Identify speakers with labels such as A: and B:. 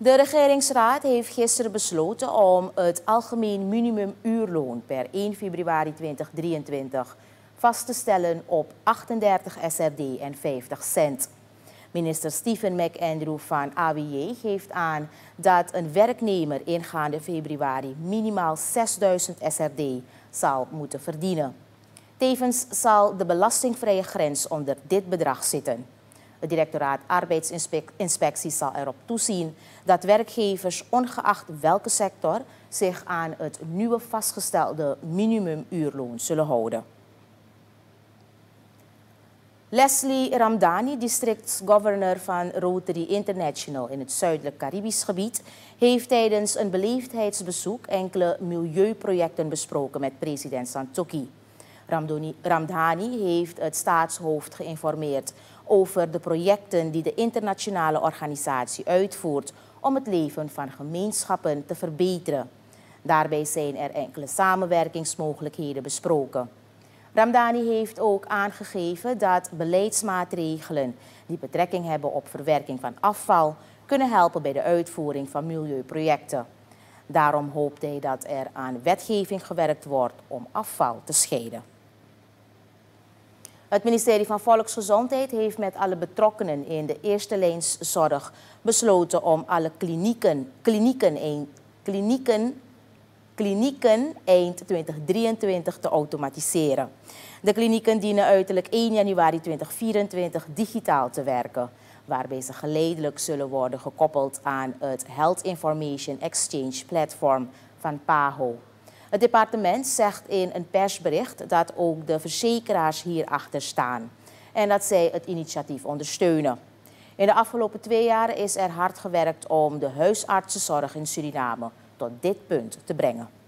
A: De regeringsraad heeft gisteren besloten om het algemeen minimumuurloon per 1 februari 2023 vast te stellen op 38 SRD en 50 cent. Minister Stephen McAndrew van AWJ geeft aan dat een werknemer ingaande februari minimaal 6.000 SRD zal moeten verdienen. Tevens zal de belastingvrije grens onder dit bedrag zitten. Het directoraat arbeidsinspectie zal erop toezien dat werkgevers, ongeacht welke sector, zich aan het nieuwe vastgestelde minimumuurloon zullen houden. Leslie Ramdani, districtsgovernor van Rotary International in het zuidelijk Caribisch gebied, heeft tijdens een beleefdheidsbezoek enkele milieuprojecten besproken met president Santokhi. Ramdani heeft het staatshoofd geïnformeerd over de projecten die de internationale organisatie uitvoert om het leven van gemeenschappen te verbeteren. Daarbij zijn er enkele samenwerkingsmogelijkheden besproken. Ramdani heeft ook aangegeven dat beleidsmaatregelen die betrekking hebben op verwerking van afval kunnen helpen bij de uitvoering van milieuprojecten. Daarom hoopt hij dat er aan wetgeving gewerkt wordt om afval te scheiden. Het ministerie van Volksgezondheid heeft met alle betrokkenen in de eerste lijnszorg besloten om alle klinieken eind 2023 te automatiseren. De klinieken dienen uiterlijk 1 januari 2024 digitaal te werken, waarbij ze geleidelijk zullen worden gekoppeld aan het Health Information Exchange Platform van PAHO. Het departement zegt in een persbericht dat ook de verzekeraars hierachter staan en dat zij het initiatief ondersteunen. In de afgelopen 2 jaar is er hard gewerkt om de huisartsenzorg in Suriname tot dit punt te brengen.